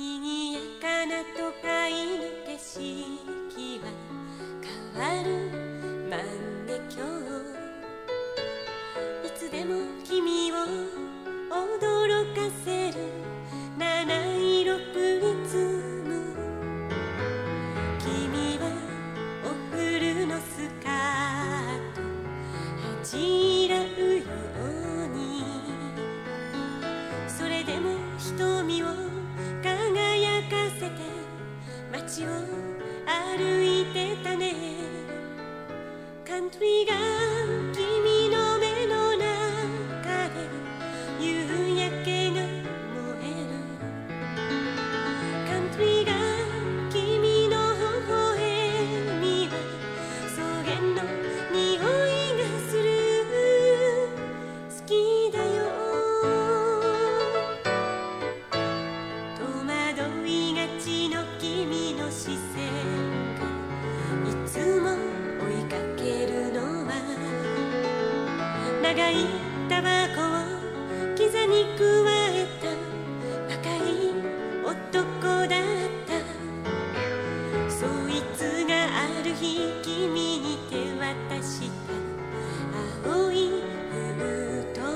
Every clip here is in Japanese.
賑やかな都会の景色は変わる万華鏡。いつでも君を驚かせる七色プリズム。君はおフルのスカート恥じらうように、それでも瞳を輝かせて街を歩いてたね。カントリーが君の目の中で夕焼けが燃える。カントリーが君の微笑みは草原の匂いがする。好きだよ。戸惑いがちの君の視線がいつも追いかけるのは、長いタバコを膝にくわえた若い男だった。そいつがある日君に手渡した青い封筒。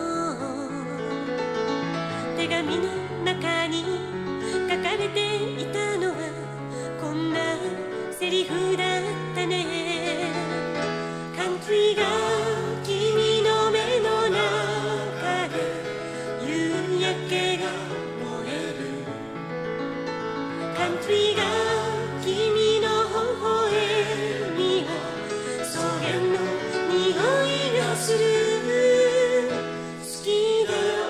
手紙の中に書かれていたのはこんなセリフだったね。カントリーが君の目の中で夕焼けが燃える。カントリーが君の微笑みは草原の匂いがする。好きだよ。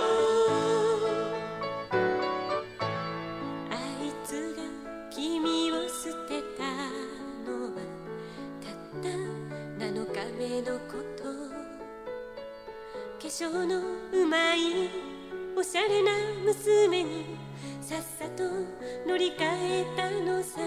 あいつが君を捨てたのはたった7日目のこと。化粧のうまいおしゃれな娘にさっさと乗り換えたのさ。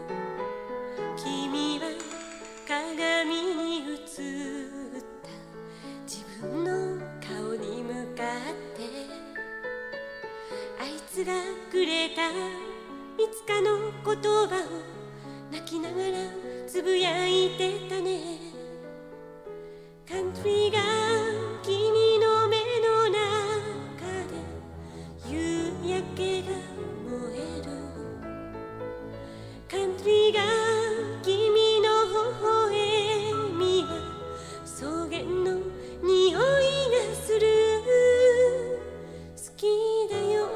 君は鏡に映った自分の顔に向かってあいつがくれたいつかの言葉を泣きながらつぶやいてたね。カントリーが君の目の中で夕焼けが燃える。カントリーが君の微笑みは草原の匂いがする。好きだよ。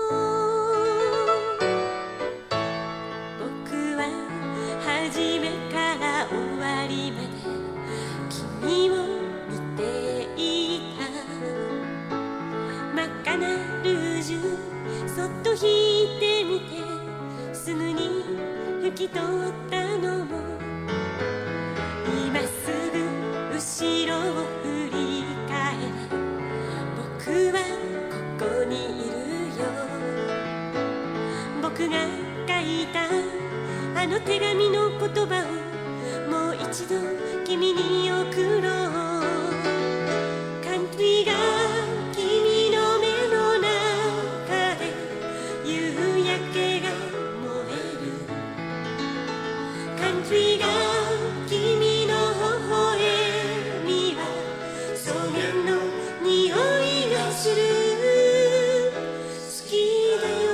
僕は初めから終わりまで君を見ていた。真っ赤なルージュそっと引いてみてすぐに拭き取ったのも、今すぐ後ろを振り返れ僕はここにいるよ。僕が書いたあの手紙の言葉をもう一度君に送ろう。カントリーが君の目の中で夕焼けが燃える。カントリーが君の微笑みは草原の匂いがする。好きだよ。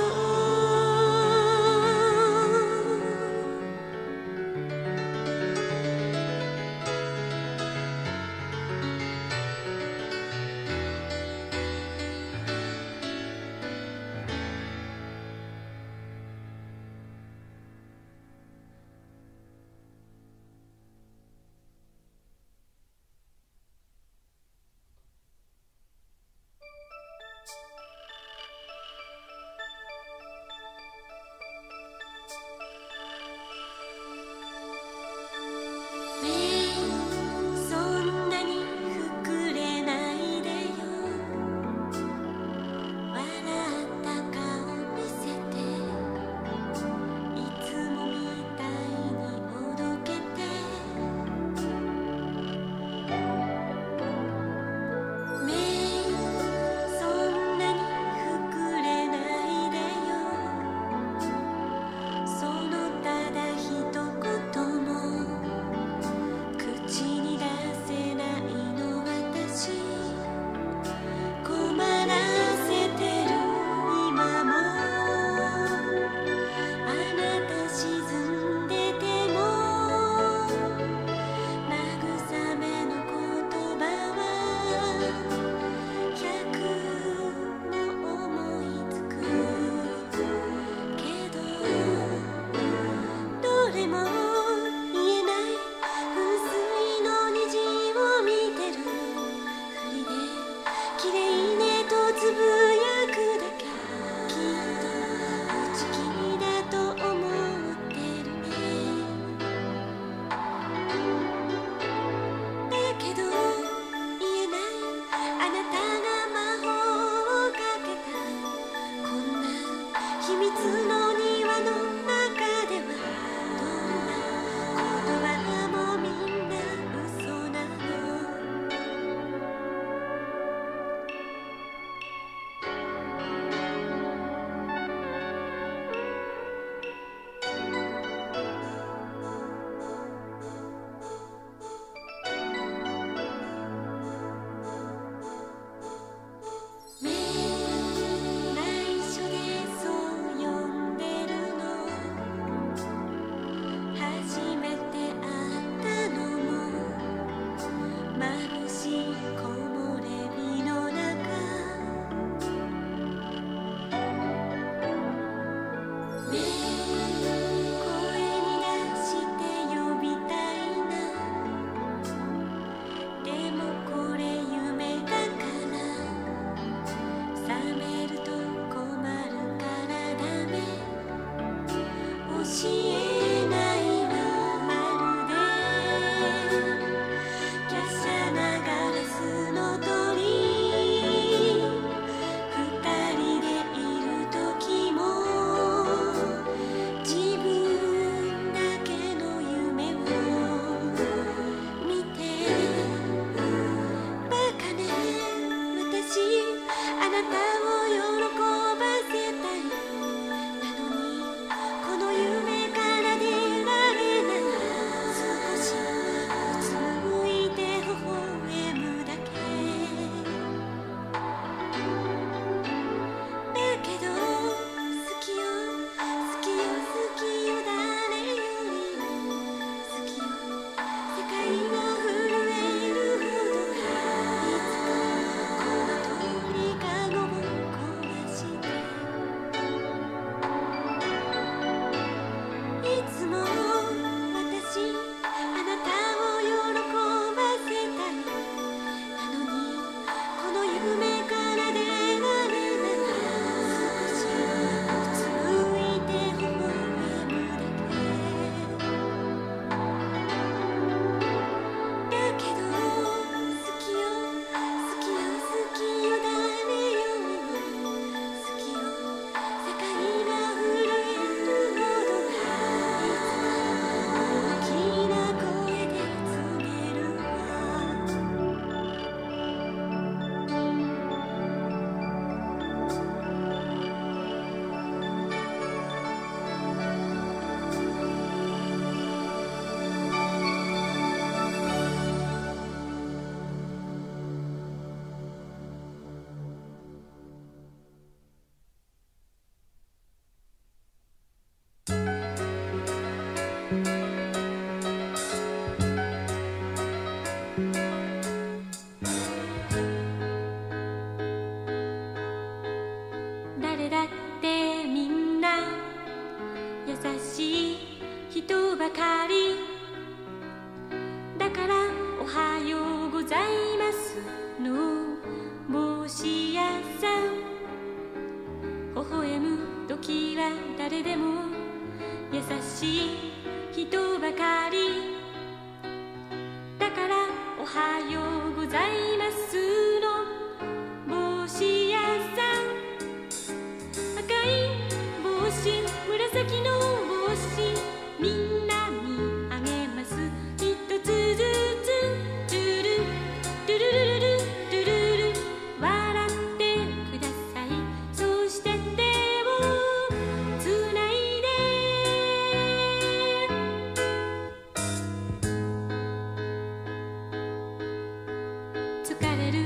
疲れる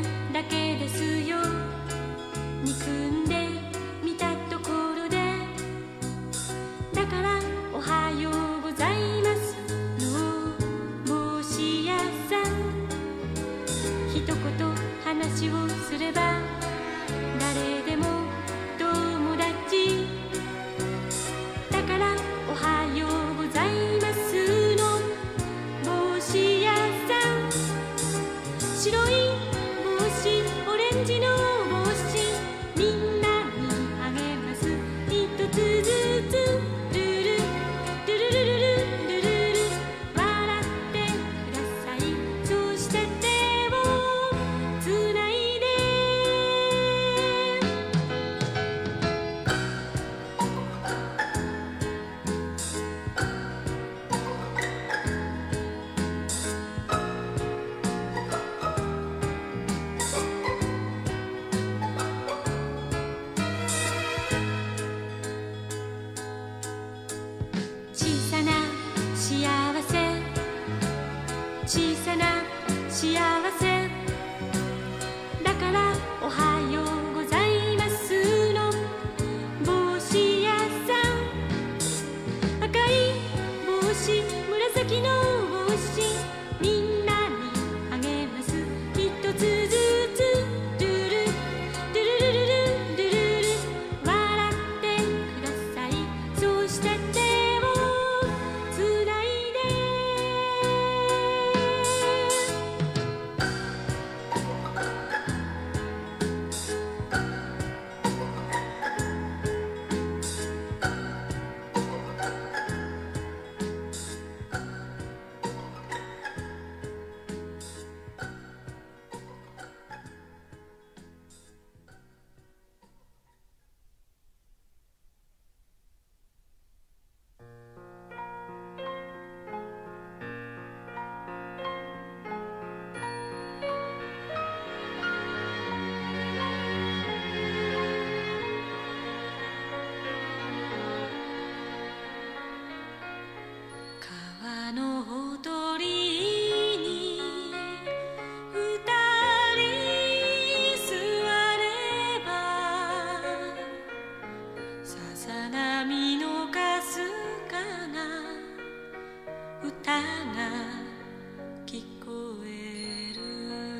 歌が聞こえる。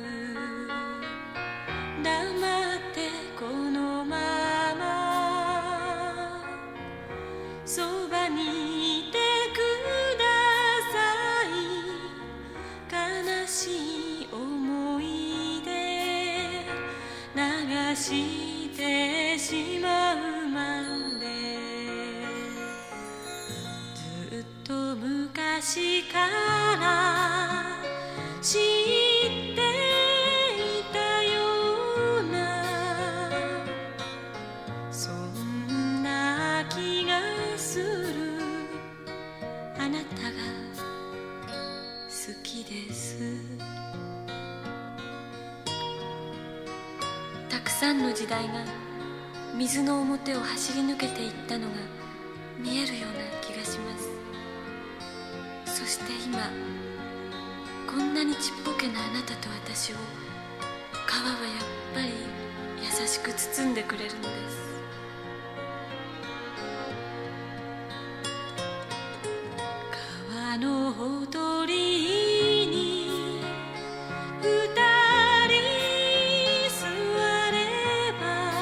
黙ってこのままそばにいてください。悲しい思い出流してしまうまで、ずっと昔から知っていたような、そんな気がする。あなたが好きです。たくさんの時代が水の表を走り抜けていったのが見えるような気がします。そして今こんなにちっぽけなあなたと私を川はやっぱり優しく包んでくれるのです。川のほとりに二人座れば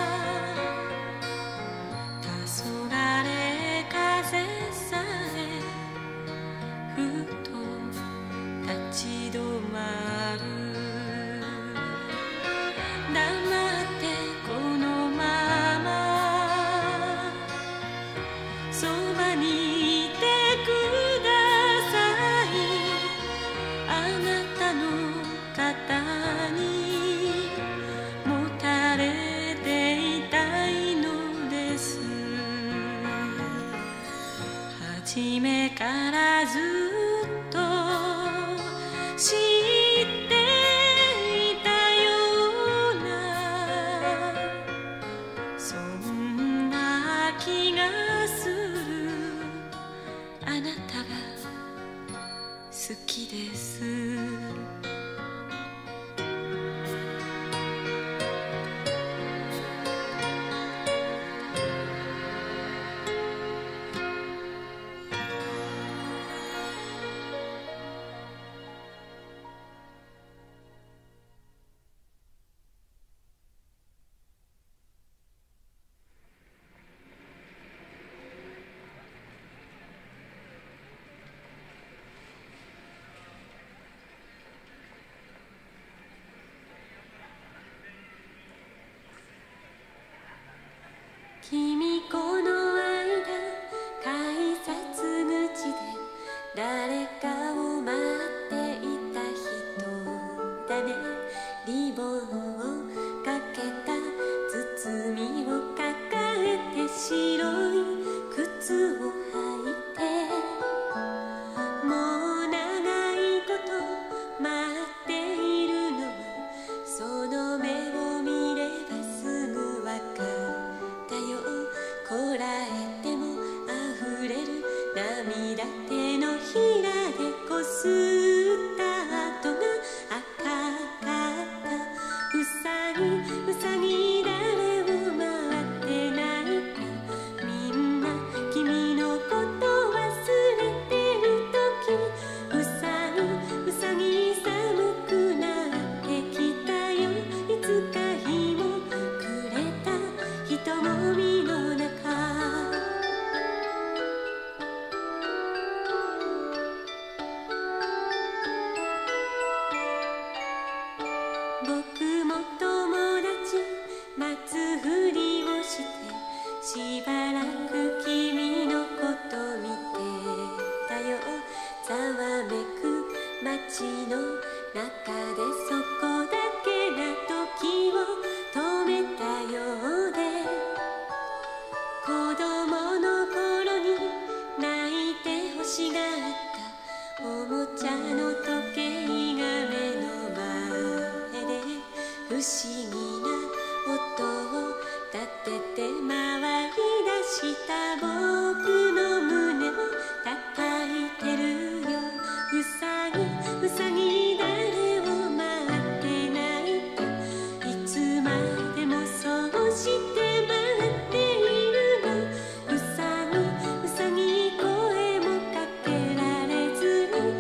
黄昏風さえふと立ち止まる。黙ってこのままそばにいてください。あなたの肩にもたれていたいのです。初めからずっと知っていたような、そんな気がする。あなたが好きです。君この間改札口で誰かを待っていた人だね。リボンをかけた包みを抱えて白い靴を履いて、もう長いこと待っているのはその目を見ればすぐわかったよ。こらえても溢れる涙手のひらでこすった跡が赤かった。うさぎうさぎ誰を待って泣いた。みんな君のこと忘れてる時、うさぎうさぎ寒くなってきたよ。いつか日も暮れた人混みの中、僕も友達待つふりをしてしばらく君のこと見てたよ。ざわめく街の中でそこだけが時を止めたようで、子供の頃に泣いて欲しがったおもちゃの時計が目の前で不思議な音を立てて回り出した僕の胸を叩いてるよ。うさぎうさぎ誰を待って泣いた。いつまでもそうして待っているの。うさぎうさぎ声もかけられずに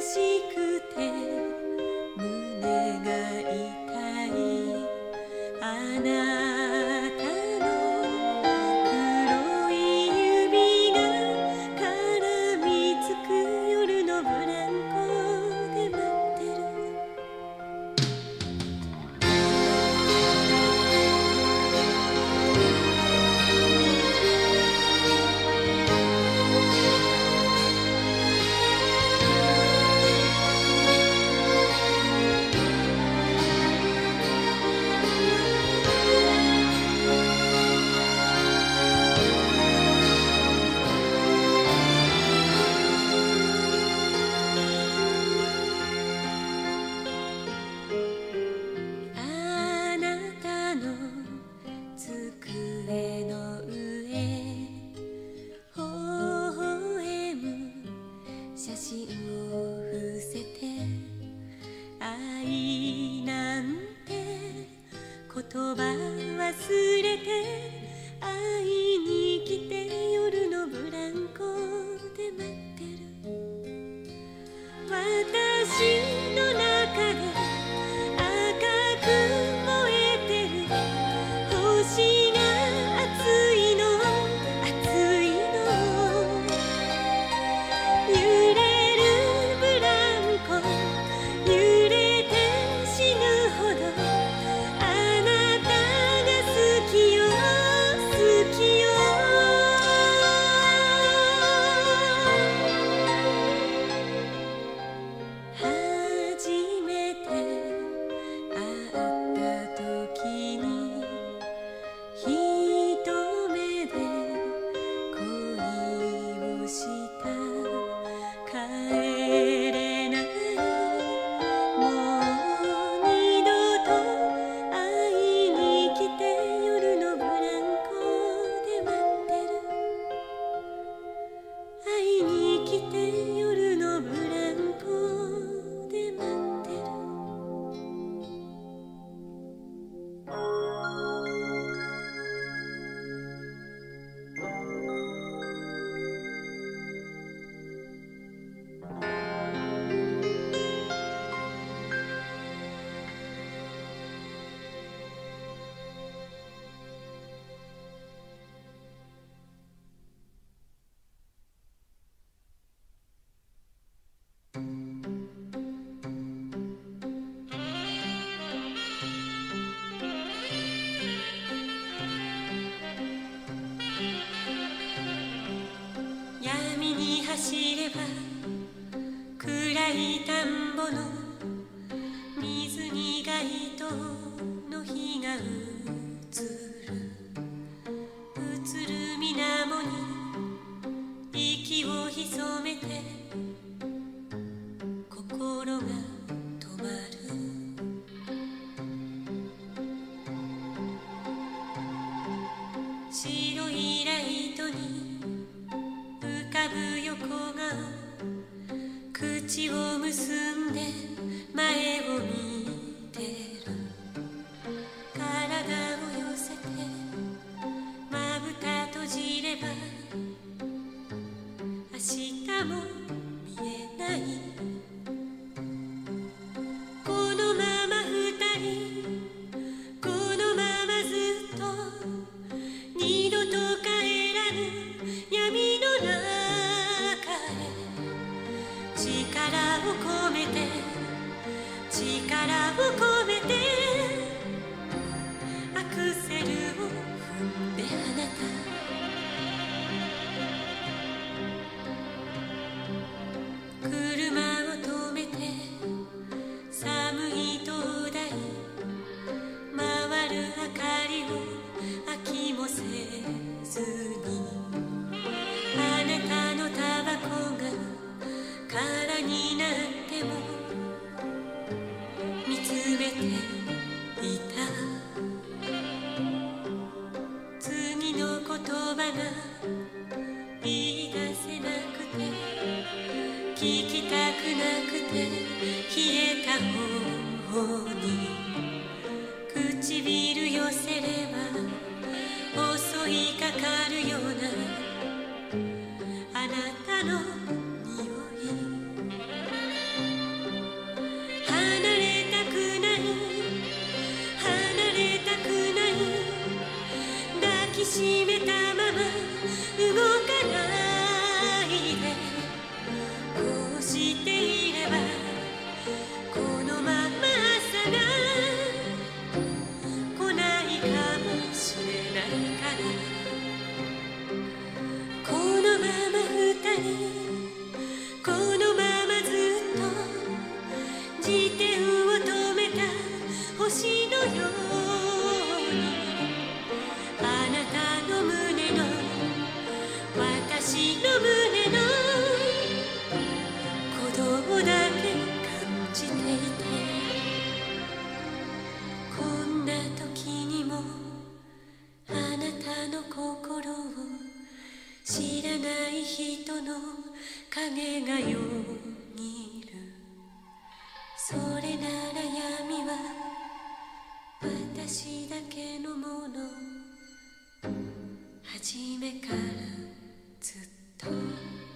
しくて胸が痛いあなたの黒い指が絡みつく夜のブランコで待ってる言葉忘れて会いに来て夜のブランコで待ってる私の中で赤く燃えてる星が熱いの熱いの揺れるブランコ揺れて死ぬほど闇に走れば暗い田んぼの水に街灯の火が映る映る水面に息を潜めて心が止まる白いライトに浮かぶ横顔口を結んで前を見てる体を寄せてまぶた閉じれば明日も見えないこのまま二人このままずっと二度と帰らぬ闇の中へ力を込めて力を込めてアクセルを踏んであなた車を止めて寒い灯台回る明かりを飽きもせずにあなたのタバコが空になっても見つめていた次の言葉が言い出せなくて聞きたくなくて冷えた方に唇寄せれば襲いかかるようなあなたの匂い影がよぎる。それなら闇は私だけのもの。初めからずっと